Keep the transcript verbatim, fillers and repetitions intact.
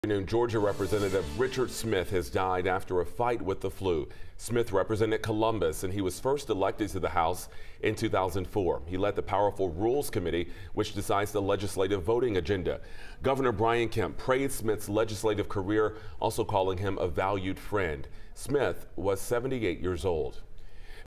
Afternoon, Georgia Representative Richard Smith has died after a fight with the flu. Smith represented Columbus, and he was first elected to the House in two thousand four. He led the powerful Rules Committee, which decides the legislative voting agenda. Governor Brian Kemp praised Smith's legislative career, also calling him a valued friend. Smith was seventy-eight years old.